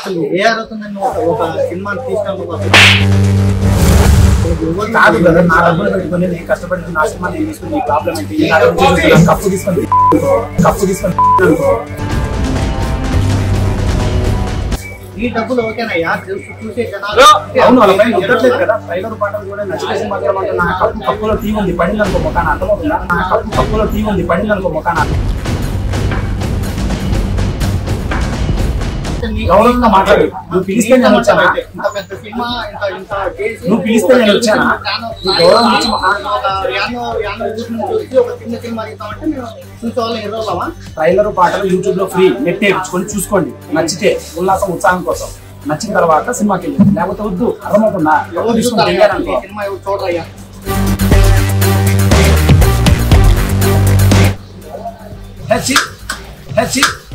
అసలు ఏ అర్హతుందని ఒక సినిమాని తీసుకోవడం కాదు కదా, నా డబ్బులు పెట్టుకుని నేను కష్టపడి నా సినిమా నేను తీసుకుని ప్రాబ్లం ఏంటి? కప్పు తీసుకొని ఈ డబ్బులు ఓకేనయ్యా చూసే జనాలు అవును వాళ్ళ పైన ఉండట్లేదు కదా. ట్రైలర్ పాటలు కూడా నచ్చికేసి మాత్రం అంటే నా కప్పులో టీ ఉంది పడింది అనుకో మొక్కన అర్థమవుతుందా? నా కప్పులో టీ ఉంది పడింది అనుకో మొక్కన గౌరవంగా మాట్లాడు. నువ్వు పిలిస్తే నేను వచ్చానా? నువ్వు పిలిస్తే నేను వచ్చానా? గౌరవం ట్రైలర్ పాటలు యూట్యూబ్ లో ఫ్రీ, నెట్ వేయించుకొని చూసుకోండి. నచ్చితే ఉల్లాసం ఉత్సాహం కోసం, నచ్చిన తర్వాత సినిమాకి వెళ్ళి, లేకపోతే వద్దు. అర్థమవుతుందా? ఎవరు చూడరయ్యా హెచ్చి